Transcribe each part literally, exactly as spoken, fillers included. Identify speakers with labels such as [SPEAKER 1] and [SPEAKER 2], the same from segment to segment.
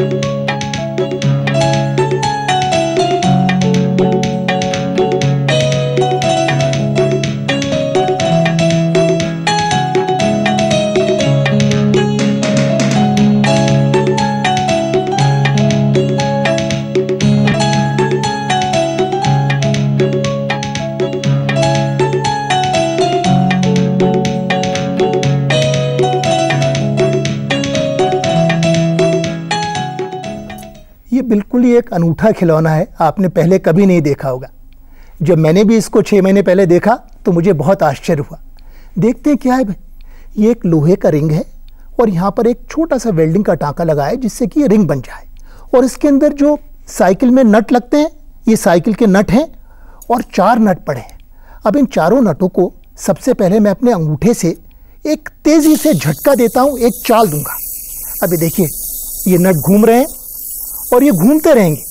[SPEAKER 1] ये बिल्कुल ही एक अनूठा खिलौना है, आपने पहले कभी नहीं देखा होगा। जब मैंने भी इसको छः महीने पहले देखा तो मुझे बहुत आश्चर्य हुआ। देखते हैं क्या है भाई, ये एक लोहे का रिंग है और यहाँ पर एक छोटा सा वेल्डिंग का टाँका लगा है जिससे कि ये रिंग बन जाए। और इसके अंदर जो साइकिल में नट लगते हैं, ये साइकिल के नट हैं और चार नट पड़े हैं। अब इन चारों नटों को सबसे पहले मैं अपने अंगूठे से एक तेज़ी से झटका देता हूँ, एक चाल दूंगा। अभी देखिए ये नट घूम रहे हैं और ये घूमते रहेंगे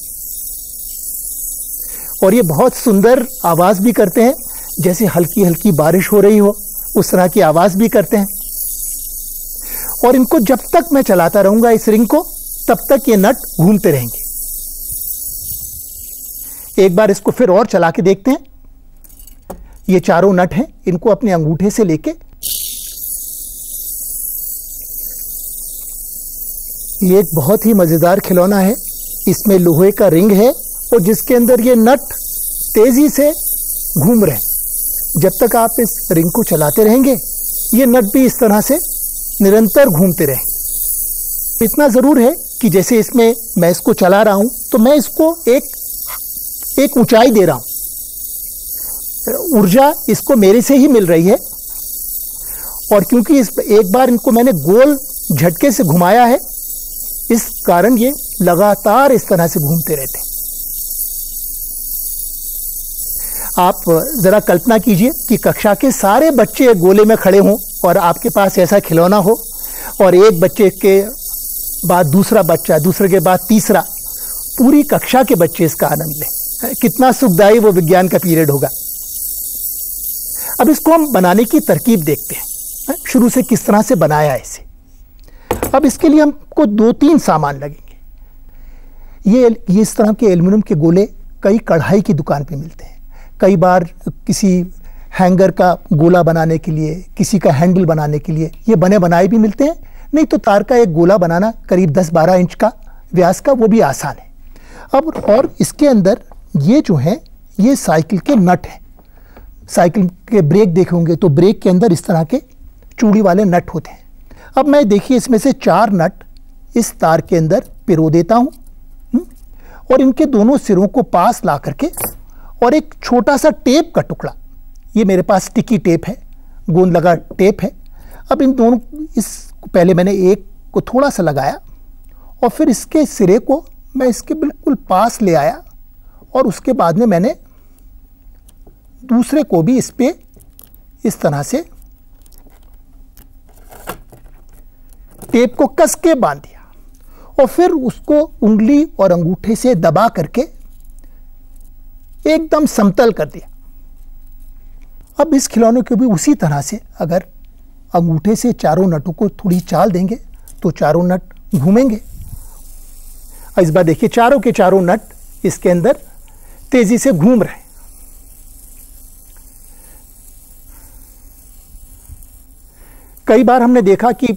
[SPEAKER 1] और ये बहुत सुंदर आवाज़ भी करते हैं, जैसे हल्की हल्की बारिश हो रही हो उस तरह की आवाज़ भी करते हैं। और इनको जब तक मैं चलाता रहूंगा इस रिंग को, तब तक ये नट घूमते रहेंगे। एक बार इसको फिर और चला के देखते हैं। ये चारों नट हैं, इनको अपने अंगूठे से लेके ये एक बहुत ही मज़ेदार खिलौना है। इसमें लोहे का रिंग है और जिसके अंदर ये नट तेजी से घूम रहे हैं। जब तक आप इस रिंग को चलाते रहेंगे ये नट भी इस तरह से निरंतर घूमते रहें। इतना ज़रूर है कि जैसे इसमें मैं इसको चला रहा हूं तो मैं इसको एक एक ऊंचाई दे रहा हूं, ऊर्जा इसको मेरे से ही मिल रही है। और क्योंकि इस एक बार इनको मैंने गोल झटके से घुमाया है, इस कारण ये लगातार इस तरह से घूमते रहते हैं। आप जरा कल्पना कीजिए कि कक्षा के सारे बच्चे एक गोले में खड़े हों और आपके पास ऐसा खिलौना हो और एक बच्चे के बाद दूसरा बच्चा, दूसरे के बाद तीसरा, पूरी कक्षा के बच्चे इसका आनंद लें। कितना सुखदायी वो विज्ञान का पीरियड होगा। अब इसको हम बनाने की तरकीब देखते हैं, शुरू से किस तरह से बनाया है इसे। अब इसके लिए हमको दो तीन सामान लगेंगे। ये ये इस तरह के एल्युमिनियम के गोले कई कढ़ाई की दुकान पे मिलते हैं। कई बार किसी हैंगर का गोला बनाने के लिए, किसी का हैंडल बनाने के लिए ये बने बनाए भी मिलते हैं। नहीं तो तार का एक गोला बनाना करीब दस बारह इंच का व्यास का, वो भी आसान है। अब और इसके अंदर ये जो है ये साइकिल के नट हैं। साइकिल के ब्रेक देखे होंगे तो ब्रेक के अंदर इस तरह के चूड़ी वाले नट होते हैं। अब मैं देखिए इसमें से चार नट इस तार के अंदर पिरो देता हूं और इनके दोनों सिरों को पास ला करके और एक छोटा सा टेप का टुकड़ा, ये मेरे पास स्टिकी टेप है, गोंद लगा टेप है। अब इन दोनों, इस पहले मैंने एक को थोड़ा सा लगाया और फिर इसके सिरे को मैं इसके बिल्कुल पास ले आया और उसके बाद में मैंने दूसरे को भी इस पे इस तरह से टेप को कस के बांध दिया और फिर उसको उंगली और अंगूठे से दबा करके एकदम समतल कर दिया। अब इस खिलौने को भी उसी तरह से अगर अंगूठे से चारों नटों को थोड़ी चाल देंगे तो चारों नट घूमेंगे। इस बार देखिए चारों के चारों नट इसके अंदर तेजी से घूम रहे हैं। कई बार हमने देखा कि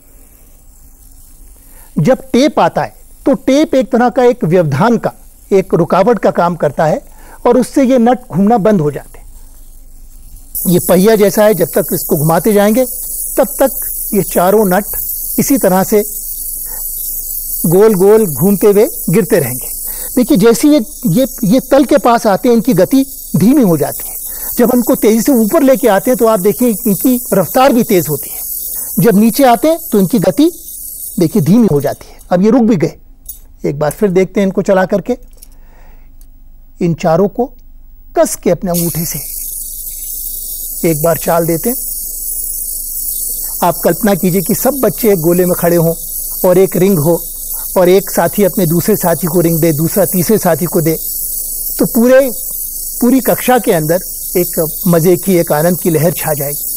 [SPEAKER 1] जब टेप आता है तो टेप एक तरह का एक व्यवधान का, एक रुकावट का काम करता है और उससे ये नट घूमना बंद हो जाते हैं। ये पहिया जैसा है, जब तक इसको घुमाते जाएंगे तब तक ये चारों नट इसी तरह से गोल गोल घूमते हुए गिरते रहेंगे। देखिए जैसे ये ये ये तल के पास आते हैं इनकी गति धीमी हो जाती है। जब उनको तेजी से ऊपर लेके आते हैं तो आप देखिए इनकी रफ्तार भी तेज होती है। जब नीचे आते हैं तो इनकी गति देखिए धीमी हो जाती है। अब ये रुक भी गए। एक बार फिर देखते हैं इनको चला करके। इन चारों को कस के अपने अंगूठे से एक बार चाल देते हैं। आप कल्पना कीजिए कि सब बच्चे एक गोले में खड़े हों और एक रिंग हो और एक साथी अपने दूसरे साथी को रिंग दे, दूसरा तीसरे साथी को दे, तो पूरे पूरी कक्षा के अंदर एक मजे की, एक आनंद की लहर छा जाएगी।